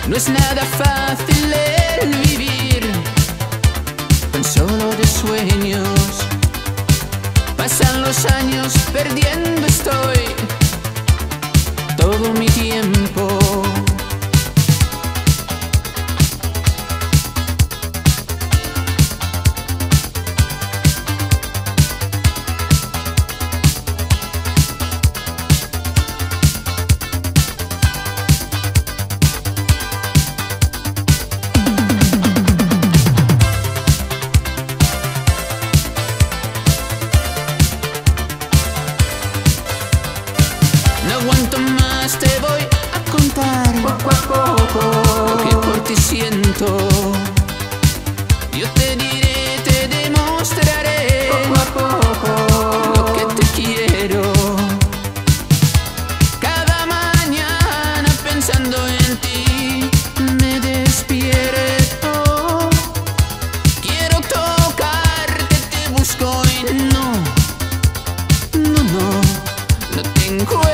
No es nada fácil el vivir tan solo de sueños. Pasan los años, perdiendo estoy todo mi tiempo. No aguanto más, te voy a contar poco a poco lo que por ti siento. Yo te diré, te demostraré poco a poco lo que te quiero. Cada mañana pensando en ti me despierto. Quiero tocarte, te busco y no te encuentro.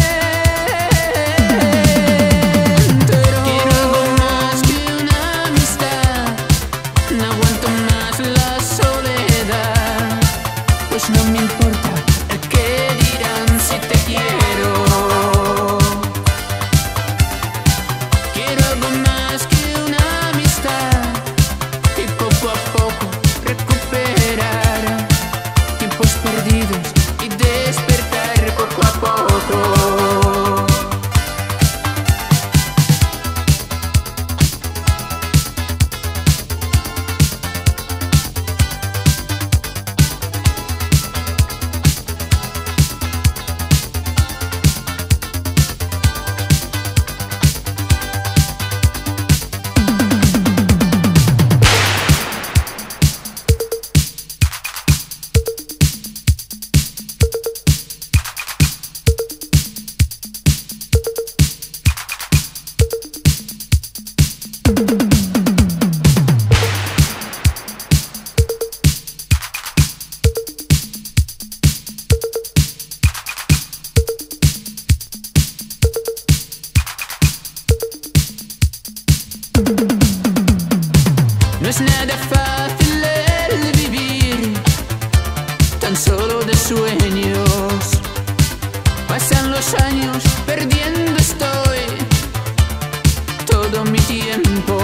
No me importa el que dirán si te quiero. Quiero algo más que una amistad y poco a poco recuperar tiempos perdidos y despertar poco a poco. No es nada fácil el vivir tan solo de sueños. Pasan los años, perdiendo estoy todo mi tiempo.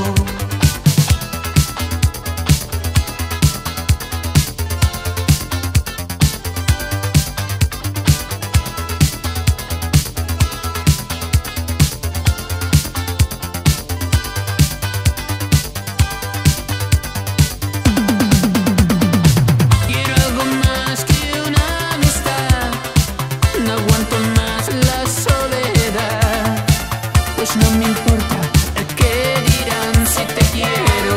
No aguanto más la soledad, pues no me importa el que dirán si te quiero.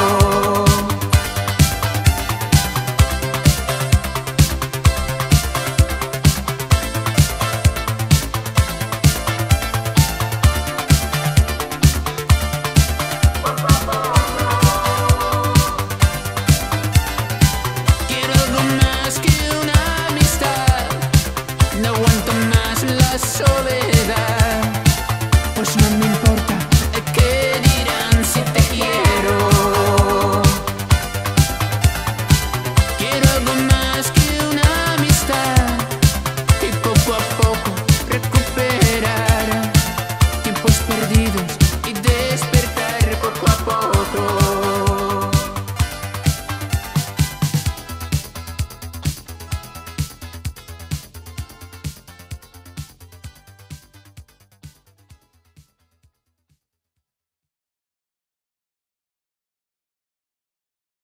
Quiero algo más que una amistad. No aguanto más la soledad.